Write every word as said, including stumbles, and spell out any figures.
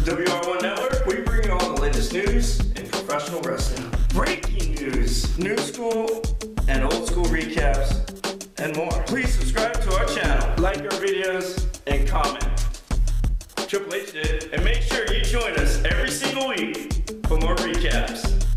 W R one Network, we bring you all the latest news in professional wrestling. Breaking news, new school and old school recaps, and more. Please subscribe to our channel, like our videos, and comment. Triple H did. And make sure you join us every single week for more recaps.